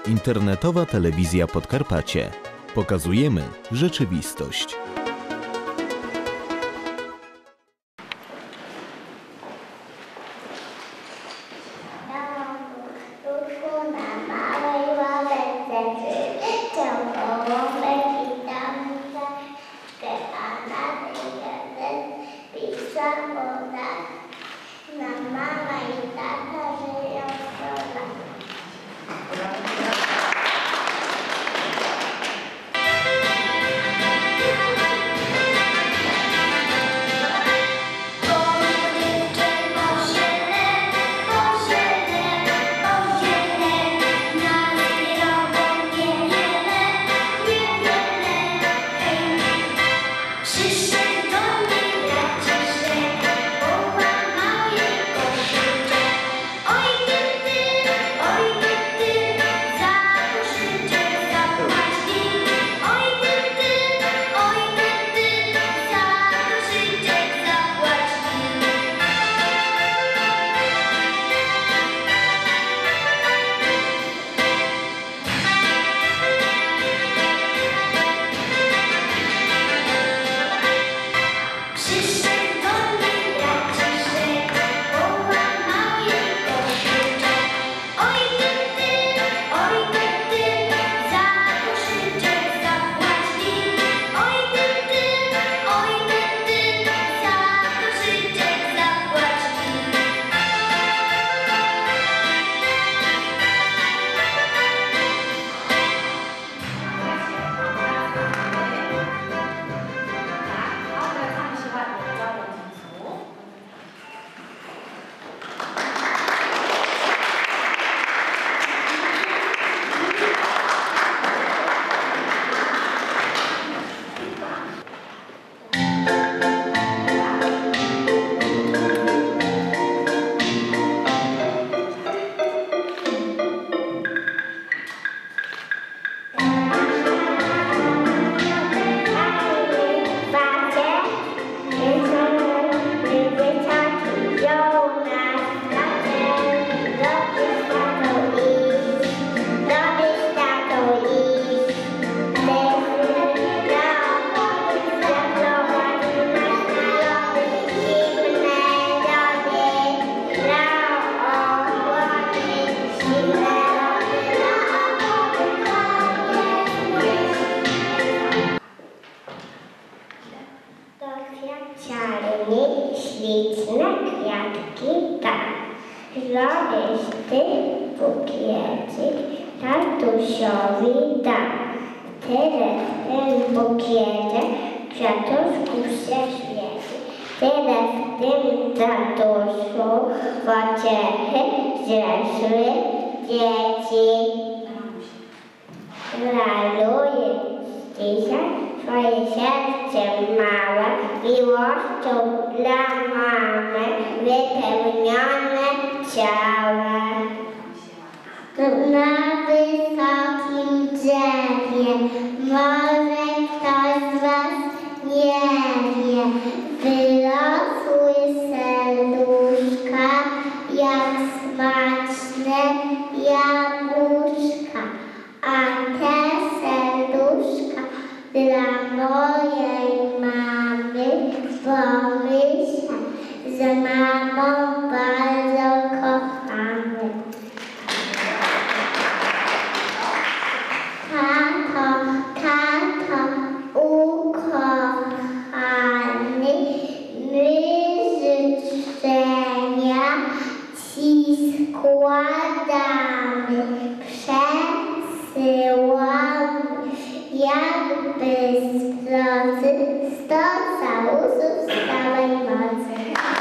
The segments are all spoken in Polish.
Internetowa Telewizja Podkarpacie. Pokazujemy rzeczywistość. Śliczne kwiatki tak, żabyś ty bukiecik tatusiowi dał. Tyle w tym bukiecie kwiatuszków się świeci. Tyle w tym tatusiu pociechy zeszły dzieci. Raluje dzisiaj swoje serce małe miłością dla mamy, wypełnione całe. Na wysokim drzewie może ktoś z was nie wie, wyrosły serduszka jak smaczne jabłuszka, a te serduszka dla mojej mamy, pomyśl, z mamą bardzo kochamy. Tato, ukochany, my życzenia ci składamy, przesyłamy, jakby z procy, 100 całusów z całej mocy.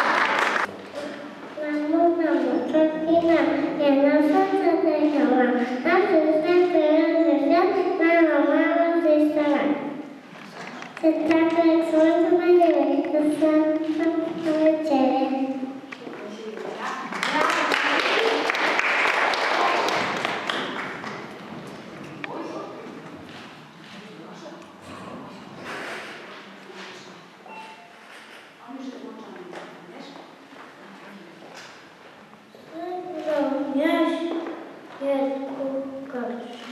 Mamo, co ty mam? Ja na serce zajęłam, na wszystkie mamo, zysłała. Ty tak jak słońce na niebie, to sam ciebie. Jest gorszy.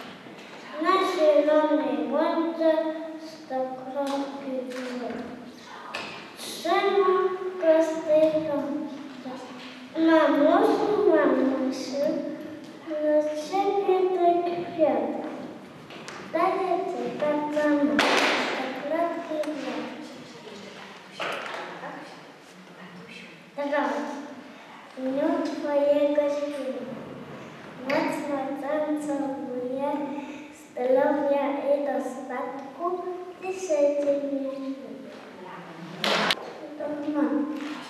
świata. Daję Ci bardzo moc, krótki wiatr. Drogi, w dniu Twojego śpiewu, noc nocącą buje, zdrowia i dostatku, Ty siedzi mi to mam.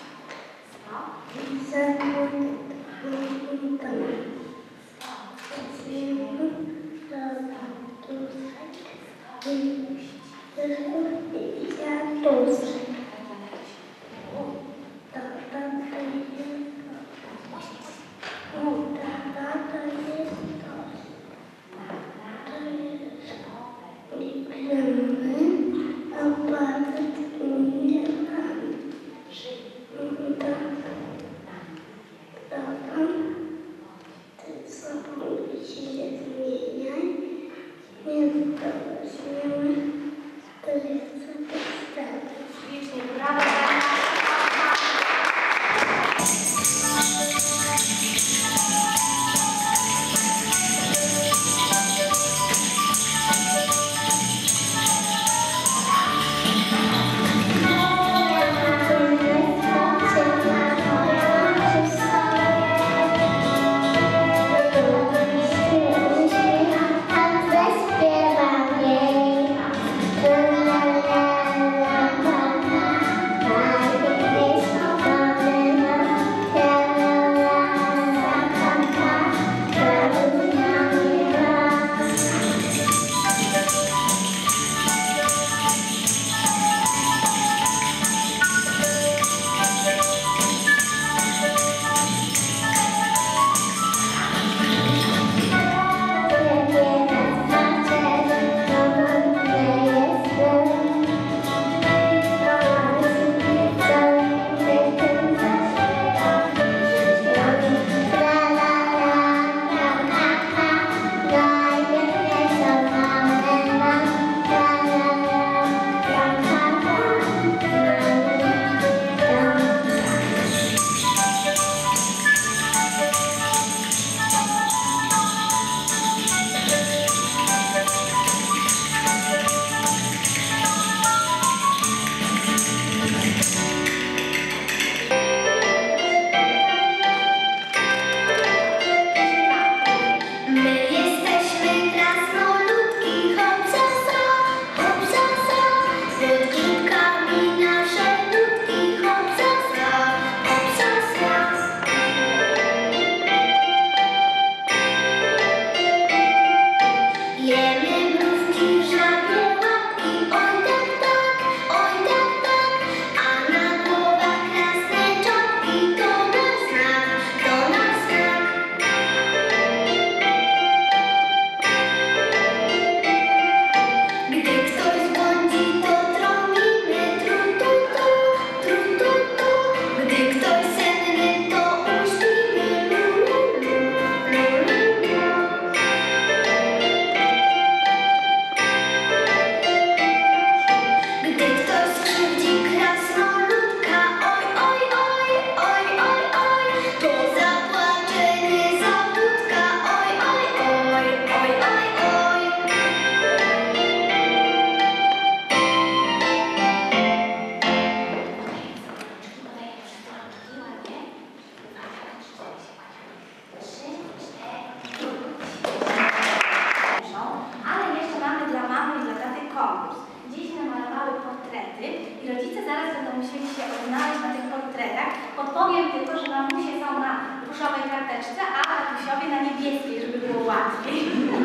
Podpowiem tylko, że mamusie są na różowej karteczce, a tatusiowie na niebieskiej, żeby było łatwiej.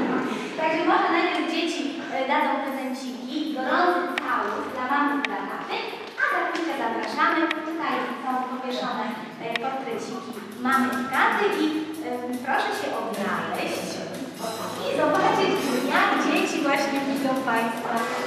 Także może najpierw dzieci dadzą prezenciki, gorący całus dla mamy i dla taty, a za chwilkę zapraszamy. Tutaj są powieszone portreciki mamy i taty i proszę się odnaleźć i zobaczyć, jak dzieci właśnie widzą Państwa